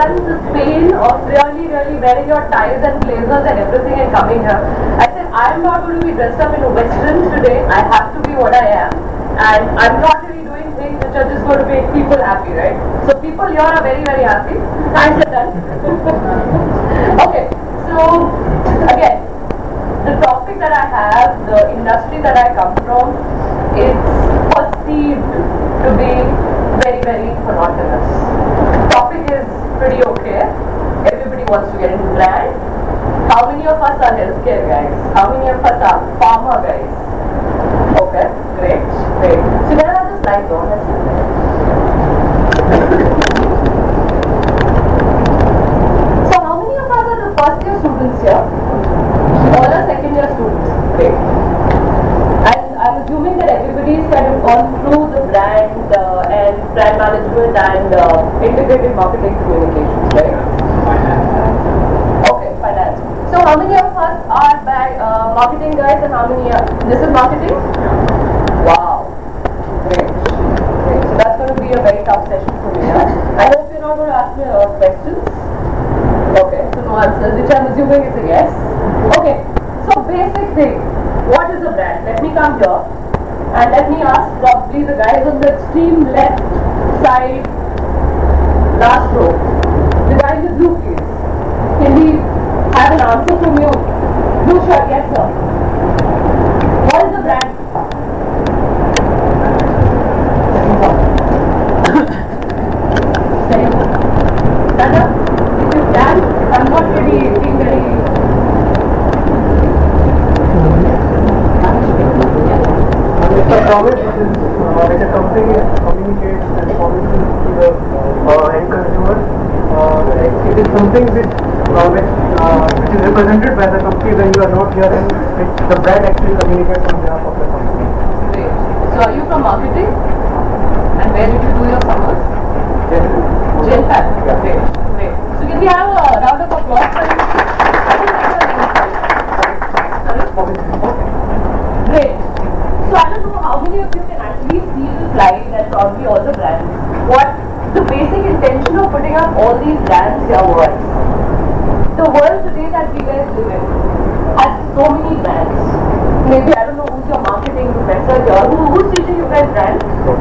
the pain of really wearing your ties and blazers and everything and coming here. I said, I am not going to be dressed up in a western today. I have to be what I am. And I'm not really doing things which are just going to make people happy, right? So people here are very happy. Thanks are done. Okay, so again, the topic that I have, the industry that I come from, it's perceived to be very monotonous. Topic is pretty okay. Everybody wants to get into brand. How many of us are healthcare guys? How many of us are pharma guys? Okay, great. So where are the slides on? So how many of us are the first year students here? All are second year students. Great. And I'm assuming that everybody's kind of gone through the brand and brand management and integrated marketing communications, right? Okay, finance. So how many of us are marketing guys and how many are, this is marketing? Wow. Great. So that's going to be a very tough session for me. I hope you're not going to ask me a lot of questions. Okay, so no answers, which I'm assuming is a yes. Okay, so basic thing. What is a brand? Let me come here and let me ask probably the guys on the extreme left side, last row. The guy in the blue, please. Can we have an answer from you? Blue shirt, yes sir. What is a brand? Dada, if you can, I'm not really being very... It's a promise which a company communicates and promises to the end consumer. It is something which is represented by the company when you are not here, and the brand actually communicates on behalf of the company. Great. So are you from marketing? And where did you do your summers? Genpact. Yeah. Great. So can we have a round of applause for you? Sorry? Okay. Great. So I don't know how many of you can actually see the slide and probably all the brands. What the basic intention of putting up all these brands here was. The world today that we guys live in has so many brands. Maybe I don't know who's your marketing professor here. Who's teaching you guys brands?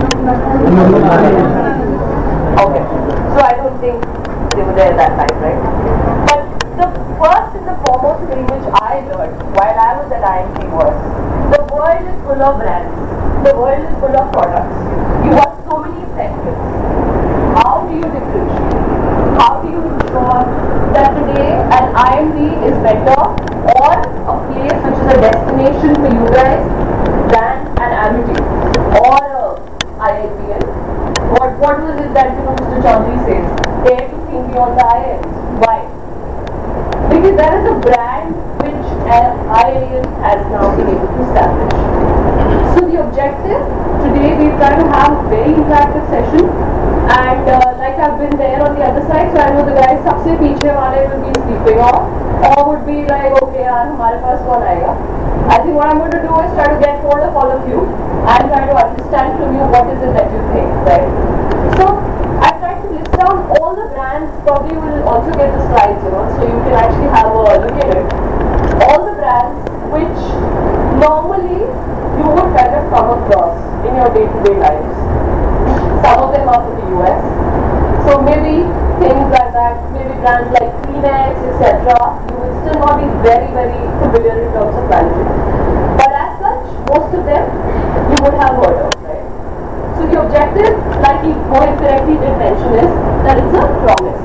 Okay. So I don't think they were there at that time, right? But the first and the foremost thing which I learned while I was at IMT was the world is full of brands. The world is full of products. You have so many segments. How do you differentiate? How do you ensure that today an IMT is better or a place which is a destination for you guys than an Amity or IIPL? What was it that Mr. Chaudhary says? Dare to think beyond the IIMs. Why? Because there is a brand which IIM has now been able to establish. So the objective today, we're trying to have a very interactive session, and like I've been there on the other side, so I know the guys सबसे पीछे वाले will be sleeping off or would be like, okay यार हमारे पास कौन आएगा? I think what I'm going to do is try to get hold of all of you and try to understand from you what is it that you think, right? So I tried to list down all the brands. Probably you will also get the slides, so you can actually have a look at it. All the brands which normally you would kind of come across in your day-to-day lives. Some of them are for the US. So maybe things like that, maybe brands like Kleenex, etc. You will still not be very familiar in terms of managing. But as such, most of them you would have heard of, right? So the objective, like he Mohit correctly did mention, is that it's a promise.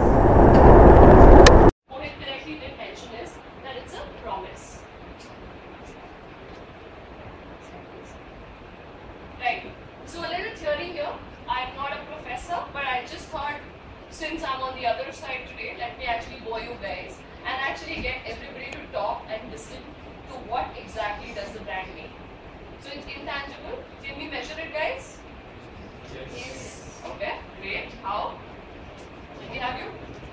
Mohit correctly did mention is that it's a promise. Right. So a little theory here. I'm not a professor, but I just thought, since I'm on the other side today, let me actually bore you guys and actually get everybody to talk and listen to what exactly does the brand mean. So it's intangible. Can we measure it, guys? Yes. Okay, great. How? Can we have you?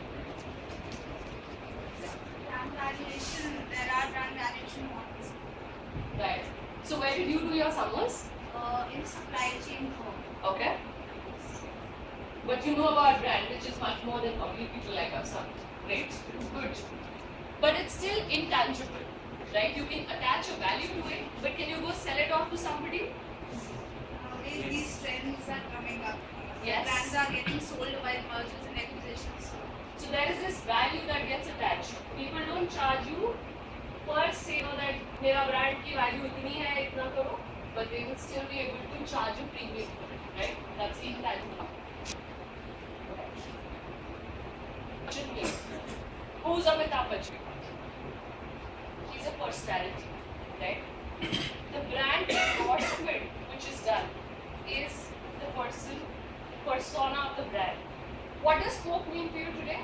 Brand validation. There are brand validation models. Right. So where did you do your summers? In supply chain firm. Okay. But you know about brand, which is much more than probably people like us. Right? Good. But it's still intangible. Right? You can attach a value to it, but can you go sell it off to somebody? These trends are coming up. Yes. Brands are getting sold by mergers and acquisitions. So there is this value that gets attached. People don't charge you per se, that मेरा brand की value इतनी है इतना करो, but they will still be able to charge a premium for it, right? That's intangible. Who's Amitabh Bachchan? He's a personality, right? The brand endorsement which is done is the persona of the brand. What does Coke mean to you today?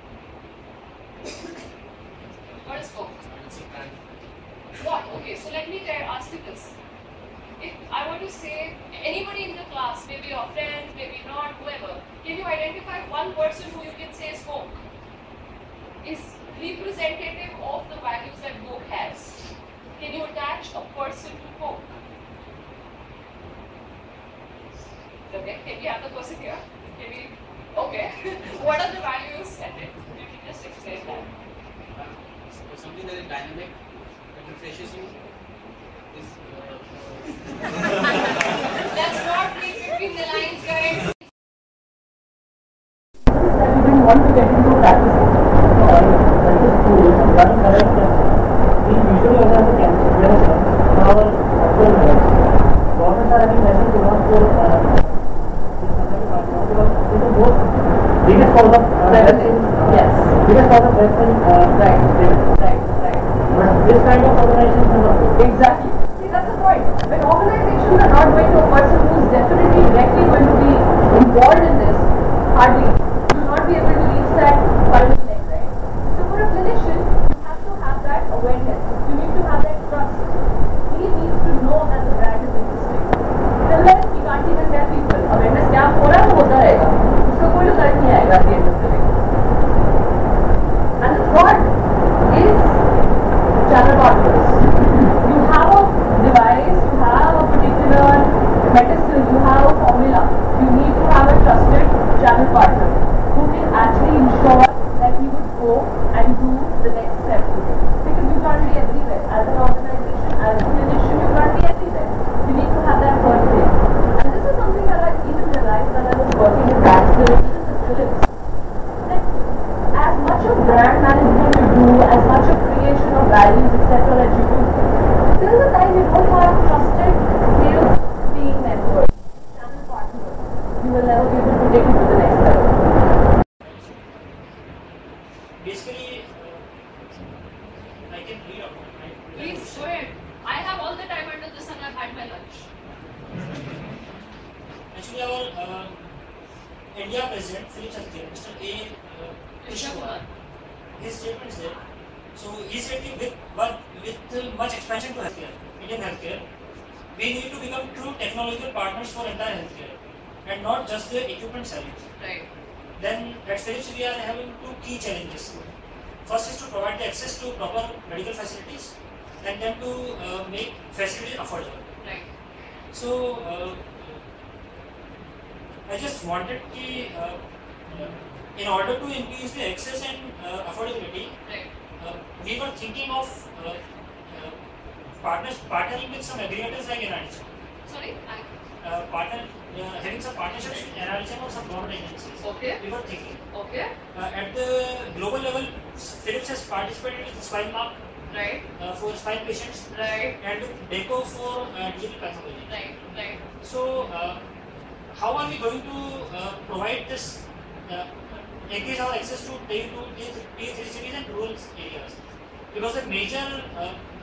What is Coke? What? Okay, so let me ask you this. If I were to say anybody in the class, maybe your friends, maybe not, whoever, can you identify one person who you can say is Coke? Is representative of the values that Coke has? Can you attach a person to Coke? Okay, can we have the person here? Can we? Okay. What are the values set in? You can just explain that. Something that is dynamic, that refreshes you. Let's not read between the lines, guys. That we didn't want to get into practicing. That is cool. One correct that we usually have a cancer for our actual health. Governments are having measures to not for because it is both biggest cause of death in biggest cause of death in right. But this kind of organizations are not. Exactly. See, that's the point. When organizations are not going to a person who's definitely directly going to be involved in this, hardly, you will not be able to reach that final leg, right? So for a clinician, you have to have that awareness. You need to have that trust. He needs to know that the brand is interesting. Till then, he can't even tell people. Awareness क्या हो रहा है वो होता रहेगा. उसका कोई result नहीं आएगा at the end of the day. And the third is channel partners. You have a device, you have a particular medicine, you have a formula. You need to have a trusted channel partner who can actually ensure that he would go and do the next step to it. Because you can't be everywhere. As an organization, as a clinician, you can't be everywhere. You need to have that third thing. And this is something that I even realized when I was working in Baxter, even the Philips. That as much of brand management you do, as much of creation of values, etc. that you do, till the time you don't have trusted sales team members, channel partners, you will never be able to take it to the next level. Basically, I can read out. Right? Please go ahead. I have all the time under the sun. I've had my lunch. Actually, our India President, Philips Healthcare, Mr. A. Krishna, his statement is there. So he said that with much expansion to healthcare, Indian healthcare, we need to become true technological partners for entire healthcare and not just the equipment selling. Right. Then at Philips we are having two key challenges. First is to provide the access to proper medical facilities and then to make facilities affordable. Right. So I just wanted in order to increase the access and affordability, Right. we were thinking of partnering with some aggregators like NRHM. Sorry. Having some partnerships with NRHM or some government agencies. Okay. We were thinking. Okay. At the global level, Philips has participated with Spine Mark Right. for spine patients Right. and with DECO for digital pathology. Right. Right. So, how are we going to provide this, increase our access to tier 2, tier 3 cities and rural areas? Because the major